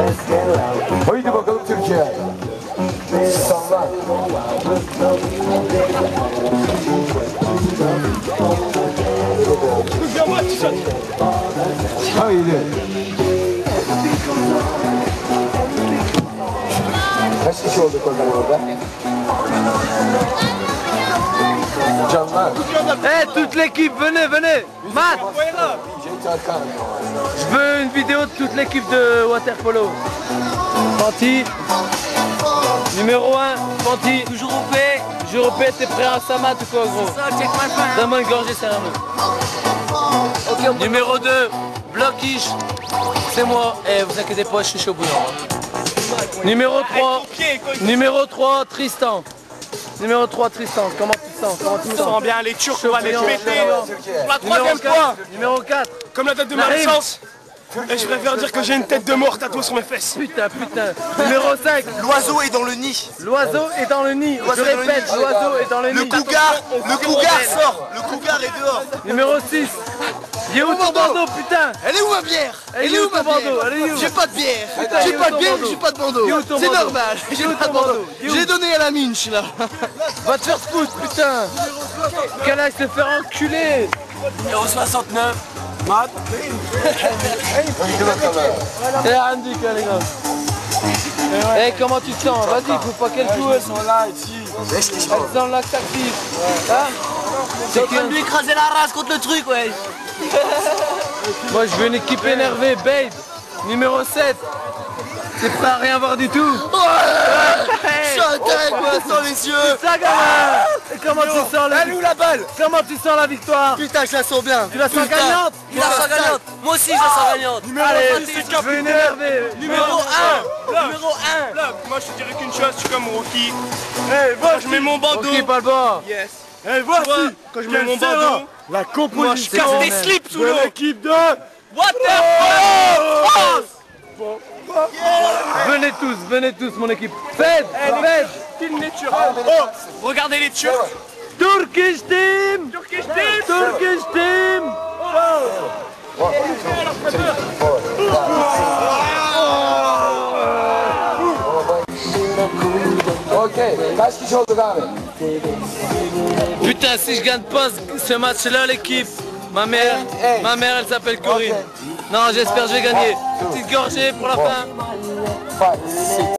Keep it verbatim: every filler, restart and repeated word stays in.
Haydi bakalım Türkiye. Salla. Haydi. Kaç kişi olduk o zaman orada? Canlar. Hey, toute l'équipe, venez, venez. Matt, je veux une vidéo de toute l'équipe de waterpolo. Fanti, numéro un, Fanti. Toujours au paix. Toujours au paix, t'es prêt à Samat ou quoi, gros? Ça, check my friend. Donne-moi une gorgée, sérieusement. Ok, numéro deux, Blockish. C'est moi. Eh, vous inquiétez pas, je suis chaud bouillant. Numéro trois, numéro trois, Tristan. Numéro trois, Tristan. Comment tu te sens? Comment tu te sens? Bien, les Turcs, on va les péter. La Numéro troisième fois. quatre, numéro quatre. Comme la date de ma Naïm. naissance. Et je préfère dire que j'ai une tête de mort tatouée sur mes fesses. Putain, putain. Numéro cinq. L'oiseau est dans le nid. L'oiseau est dans le nid. Je L'oiseau est dans le répète, nid. l'oiseau est dans le Le nid. cougar, le cougar sort. Le cougar est dehors. Numéro six. Il est où ton bandeau, putain? Elle est où ma bière? Elle est où ton bandeau? Elle est où? J'ai pas de bière. Putain, il est J'ai où pas ton de bière, bandeau? j'ai pas de bandeau. Il est où ton C'est bandeau? normal. Il est J'ai où pas ton de bandeau. bandeau? Il est où? J'ai donné à la minche là. Va te faire foutre, putain. Qu'elle aille se faire enculer. Numéro soixante-neuf. Eh, Andy, les gars. Eh, comment tu te sens? Vas-y, faut pas qu'elle joue. Elles sont là, ici. Elles sont dans l'axe actif. Hein? C'est en train de lui écraser la race contre le truc, ouais. Moi, je veux une équipe énervée. Babe, numéro sept. C'est prêt à rien voir du tout. Je suis un dingue moi, sans les yeux. Ça, gamin. Et comment tu sens la Elle est où la balle? Comment tu sens la victoire? Putain, je la sens bien. Tu la sens Putain. gagnante? Il la sent gagnante. Moi aussi, je la sens gagnante. Allez, je veux une énervée. Numéro un. Numéro un. Là, moi je te dirais qu'une chose, je suis comme Rocky. Quand je mets mon bandeau. Ok, pas le bord. Yes. Et voici, Quand je mets mon bandeau. la Moi je composition casse des slips sous de l'eau. l'équipe de... Waterpolo France. Venez tous, venez tous, mon équipe. Faites, faites. Style naturel. Oh, regardez les Turcs. Turkish team. Turkish team. Turkish team. Ok, kaç kişi olduk abi? Putain, si je gagne pas ce match-là, l'équipe, ma mère, Hey. ma mère, elle s'appelle Corinne. Non, j'espère que je vais gagner. Petite gorgée pour la fin. Five, six.